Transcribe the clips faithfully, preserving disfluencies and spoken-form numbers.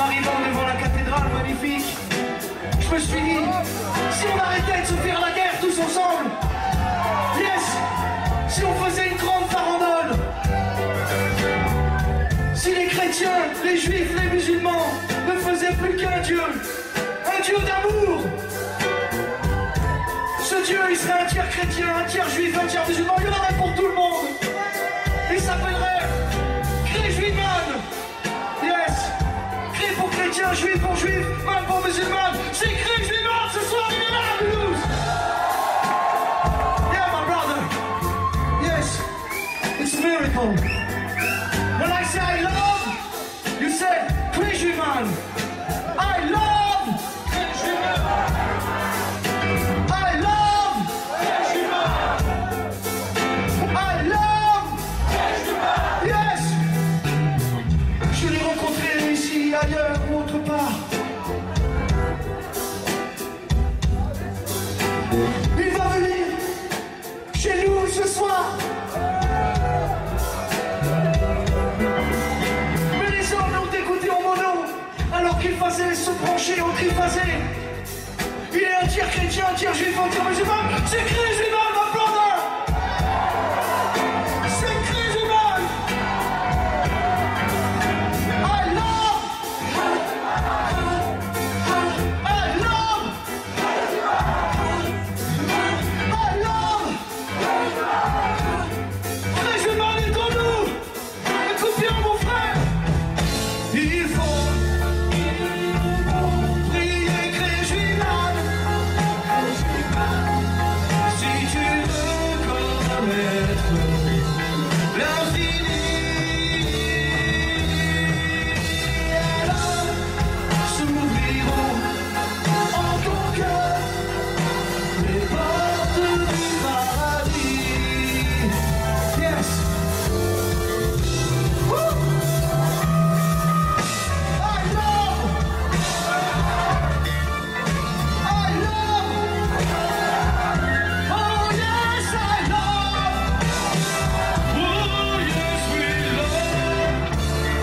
arrivant devant la cathédrale magnifique, je me suis dit, si on arrêtait de se faire la guerre tous ensemble, yes, si on faisait une grande farandole, si les chrétiens, les juifs, les musulmans ne faisaient plus qu'un Dieu, un Dieu d'amour. Ce Dieu, il serait un tiers chrétien, un tiers juif, un tiers musulman, il y en aurait pour tout le monde. Il s'appellerait Créjuiman. Yes. Cré pour chrétien, juif pour juif, man pour musulman. C'est Créjuiman ce soir, il est là, la blues. Yeah, my brother. Yes. It's a miracle. When I say I love, you say Créjuiman. I love Créjuiman. I love Créjuiman. I love Créjuiman. Yes. Je l'ai rencontré ici, ailleurs ou autre part. Il va venir chez nous ce soir. Mais les hommes l'ont écouté en mono, alors qu'il fallait se brancher au triphasé. Il est un tiers chrétien, un tiers juif, un tiers musulman. C'est Créjuiman, my brother. C'est Créjuiman. I love. I love. I love. Créjuiman est en nous. Écoute bien, mon frère. Il faut. Prier Créjuiman. Si tu veux connaître l'infini, alors s'ouvriront en ton cœur les portes du paradis. Yes. Woo. I love. I love. Oh yes, I love. Oh yes, we love.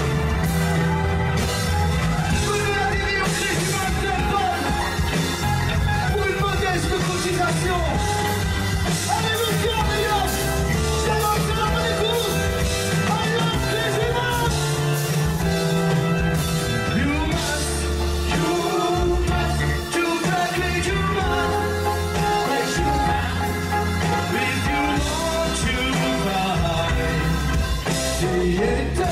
Je veux adhérer au Créjuiman Temple pour une modeste cotisation. Allez-vous faire, les gars. Shalom, shalom, alaikum. I love Créjuiman. You must, you must, to play Créjuiman. Créjuiman. If you want to buy the eternity.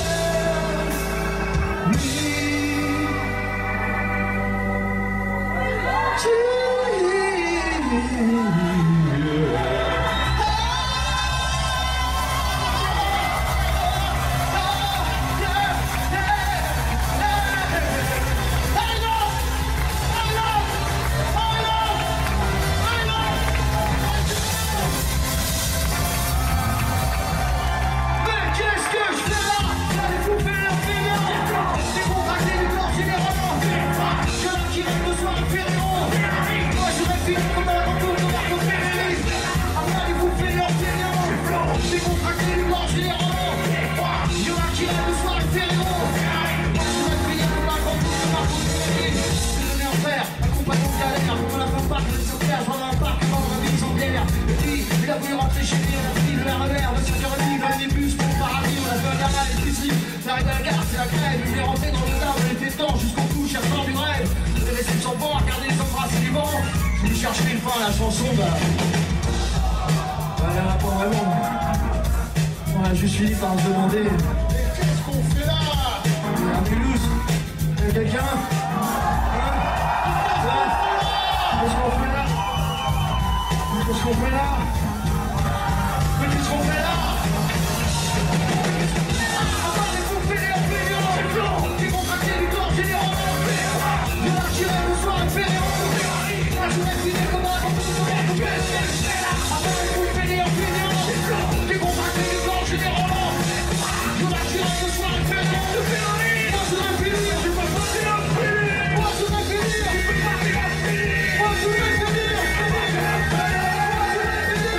Mais qu'est-ce que je fais là? J'allais vous faire un peignant. Décontracté du corps généralement. Je la tire le soir Ferrero. Moi je fini comme un retour de Marco Ferreri. Allez vous faire un peignant. Décontracté du corps généralement. Je la tire le soir Ferrero. Moi je fini comme un retour de Marco Ferreri. C'est devenu un frère, un compagnon de galère. On a fait un parc de son père, je vois un parc vendre un ville sans bière. Et puis il a voulu rentrer chez lui, on a pris le R E R, le cinq heures trente, dans les bus pour le paradis. On a fait un gamin à l'épicerie, j'arrive à la gare, c'est la crève. Il est rentré dans le tas, on était temps jusqu'au cou, cherchant du rêve. Il est resté sans banc, à regarder les embrasses du vent. Je lui cherche mille fois la chanson, bah. Bah, il y en a pas vraiment. On a juste fini par se demander. Qu'est-ce qu'on fait là? Il y a un Mulhouse. Il y a quelqu'un? Hein? Qu'est-ce qu'on fait là? Qu'est-ce qu'on fait là? Mais qu'est-ce qu'on fait là? Allez vous faire un peignant. Décontracté du corps généralement. Je la tire le soir Ferrero. Moi je vais filer comme un retour de Marco Ferreri. Allez vous faire un peignant. Décontracté du corps généralement. Je la tire le soir Ferrero. Moi je vais finir, je peux pas finir. Moi je vais finir, je peux pas finir. Moi je vais finir. Moi je vais finir.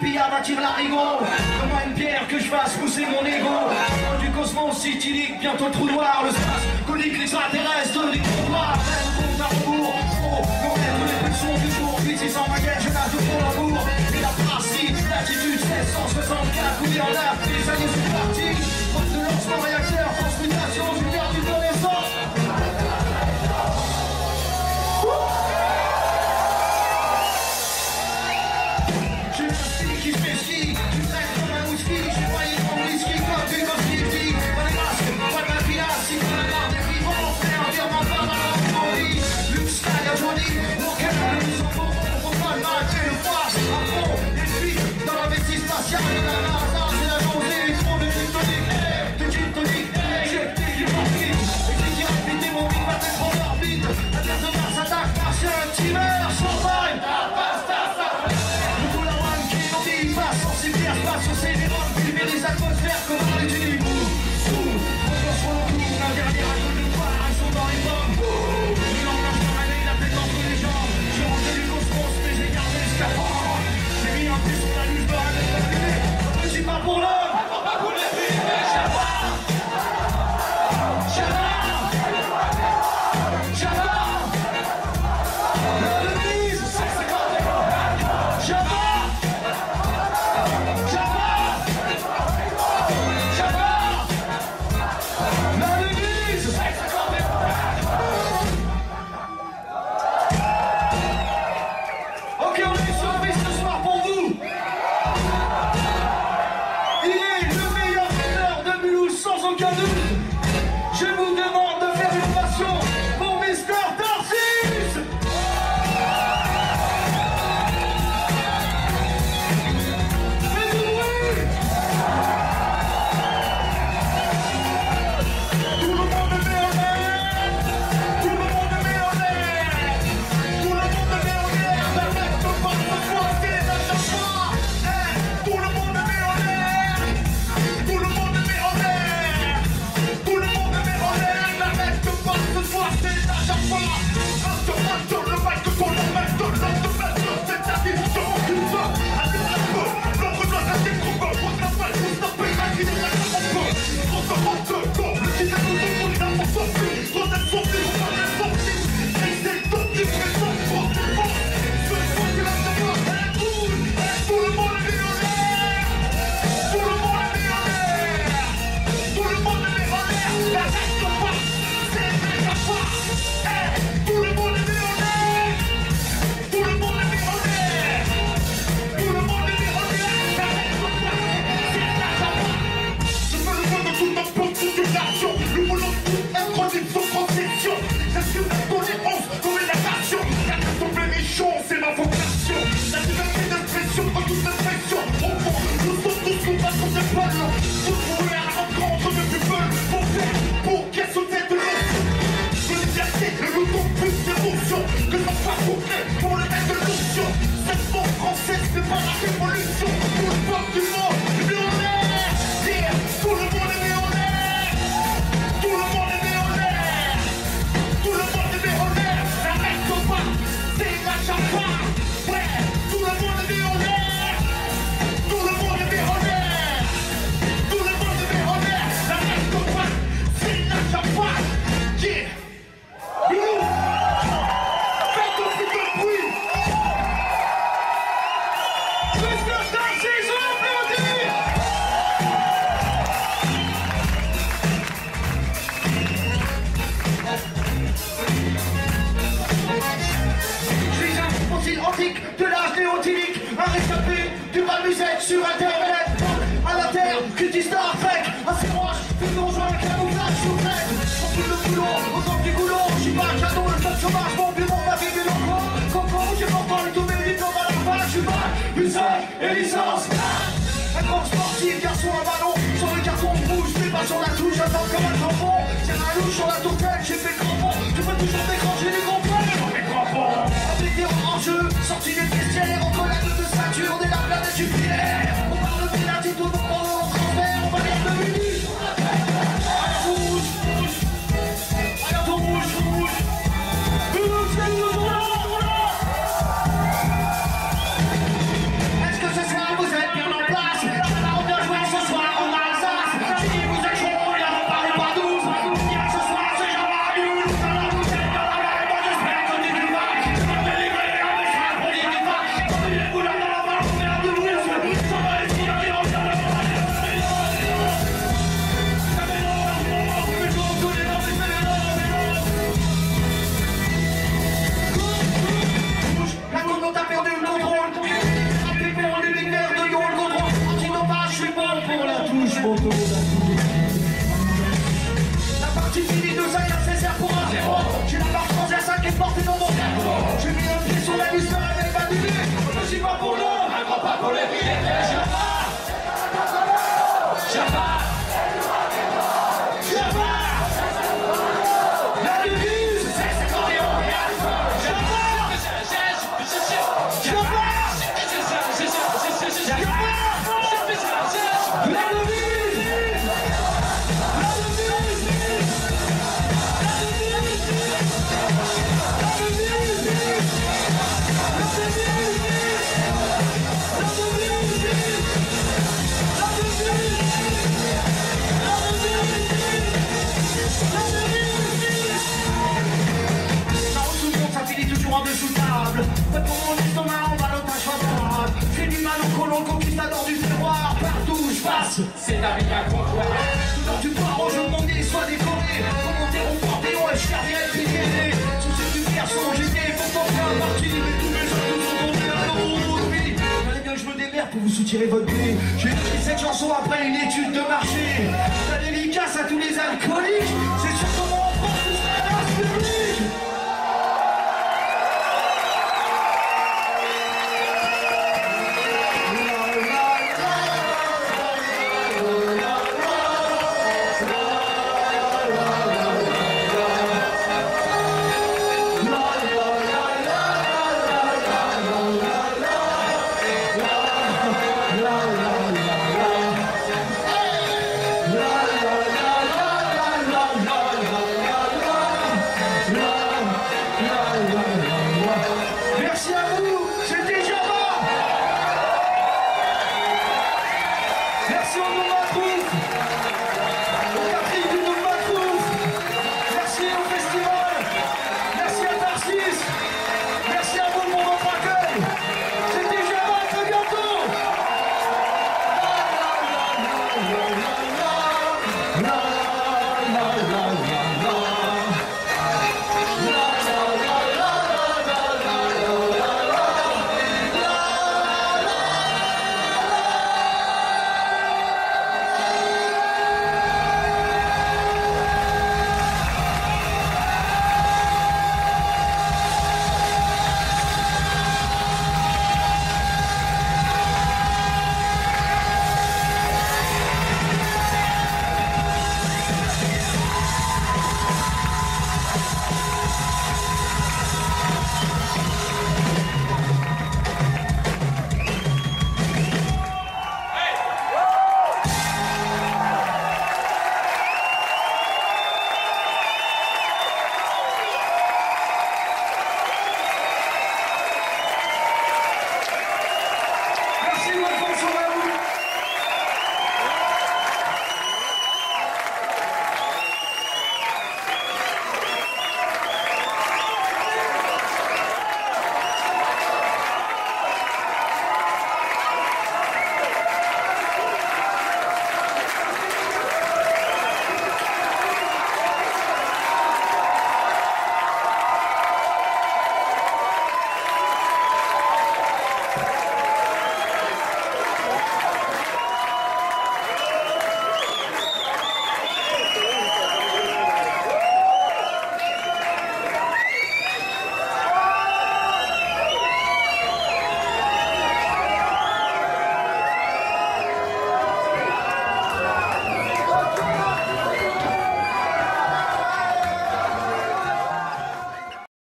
billard attire l'arigot. Donne-moi une pierre que je fasse pousser mon ego. Dans du cosmos cytilique, bientôt le trou noir. Le space conique, l'extraterrestre, les trottoirs. Même compte à rebours. Oh, non, mettre les pulsions du jour. Puis six cents baguettes, je nage pour l'amour. Et la pracie, latitude seize cent soixante-quatre. Coulé en l'air, et ça y est, c'est parti. Porte de lancement réacteur, transmutation, univers du connaissance. Qui se fait ski, tu traites comme un whisky, j'ai failli prendre whisky comme du Ghostly. Pas les masques, pas de la pilasse, si on a marre des vivants, fait un virement pas mal en folie. Luxe, stag à Johnny, mon canal, nous sommes bons, on peut pas m'arrêter le froid, c'est à fond. Et puis, dans la vessie spatiale, il y en a un hasard, c'est la journée, ils font de gin tonic, de gin tonic, j'ai été du morphine. Et puis qui a pété mon big va être en orbite. La terre de Mars attaque, martien, timer, champagne. Sur ces vérons, pulvérise l'atmosphère comme on les dit. Encore sur le coup, un dernier rayon de poids, ils sont dans les pommes. Une emblanche dans la veille, la tête entre les jambes. J'ai rangé du cosmos, mais j'ai gardé le scaphandre. J'ai mis un pied sur la luce de la tête de fumée. Je suis pas pour l'homme, pas pour les filles. Java Java Java la devise, c'est cinquante. Java je vous demande de faire une ovation pour Mister Tarsis. Faites du bruit. Tout le monde met en l'air. Tout le monde met en l'air. Tout le monde met en l'air. La mec ne pas se frotter à chaque fois. Tout le monde met en l'air. Tout le monde met en l'air. Tout le monde met en l'air. La mec ne pas se frotter à chaque fois. Master, master, le mec que ton nom master, master, master, c'est ta vie, je m'occupe pas. Allez, un peu, l'ombre doit rester trop peu. On t'appelle, on t'appelle, la vie de la vie, on peut. On se rend de corps, le petit à nous, on est là pour sortir. On est sorti, on va les sortir. Et c'est le temps qui fait son trop de fort. Je veux pas que la savoir, elle roule. Tout le monde met en l'air. Tout le monde met en l'air. Tout le monde met en l'air. La reste pas, c'est déjà pas. Tout le monde met en l'air. Tout le monde met en l'air. Tout le monde met en l'air. La reste pas, c'est déjà pas. Je veux le voix de toute ma population. Le boulot de tout introduit sans concession. J'assure la tolérance comme la nation. La carte en bénichon, c'est ma vocation. La liberté d'expression en toute expression. Au fond, nous sommes tous sous ma contemplation. Tous rouler à l'encontre de plus peu. Pour faire, pour qu'elle se tête de l'eau. De liberté, le loup plus d'émotion. Que ça soit complet pour le mettre de l'option. Cette force française, c'est pas la révolution. Tout le peuple du monde, met en l'air. Yeah, tout le monde est mis en l'air. Tout le monde est mis en l'air. Tout le monde est mis en l'air. La reste pas, c'est la chapa. Ouais, tout le monde est mis en l'air. Tout le monde est mis en l'air. Tout le monde est mis en l'air. La reste pas, c'est la chapa. Yeah. Bilou, faites un peu de bruit. Mister Tarsis, on applaudit. Je suis un fossile antique de l'âge néotilique, un rescapé du bal musette sur internet. À la terre, critique Star Trek, à ses roches, fait donjon avec camouflage sous tête. On fout le boulot, autant du goulot, je suis pas un cadeau, le top chômage, mon bureau, ma vie, du loco. Coco, j'ai pourtant les tous mes diplômes à la fin, je suis pas usage et licence. Un grand sportif, garçon à ballon, sur le carton rouge, mais pas sur la touche, j'attends comme un crampon. Tiens un louche sur la tourtelle, j'ai fait crampon, je peux toujours décrocher les gros plans. Les crampons, un vétéran en jeu, sorti des vestiaires, en collègue de ceinture, dès la planète jupilaire. On parle de la tout le monde, on transfert, on va rien de minutes. Rouge, rouge, alors ton rouge, rouge, rouge, c'est tout, rouge, rouge. Est-ce que ce soir vous êtes J'ai mis un pied sur la liste, elle est validée. Je suis pas pour l'homme, un grand pas pour les billets. Jafar, Jafar, Jafar. La devise, c'est c'est quand on regarde. Jafar, Jafar, la devise, la devise, la en dessous de table. Pas pour mon estomac en balotage fatal. J'ai du mal au colon, conquistador du terroir. Partout où je passe, c'est la vie à comptoir. Dans du poireau, je mon nez soit décoré. Commenter mon panthéon et je cherche à être piqué. Sous ces du garçon, j'étais pourtant faire partie. Mais tous mes autres sont tombés à l'eau. Fallait bien que je me démerde pour vous soutirer votre vie. J'ai écrit cette chanson après une étude de marché. La dédicace à tous les alcooliques. C'est sur comment on prend tout ce reste public. Merci à vous, c'était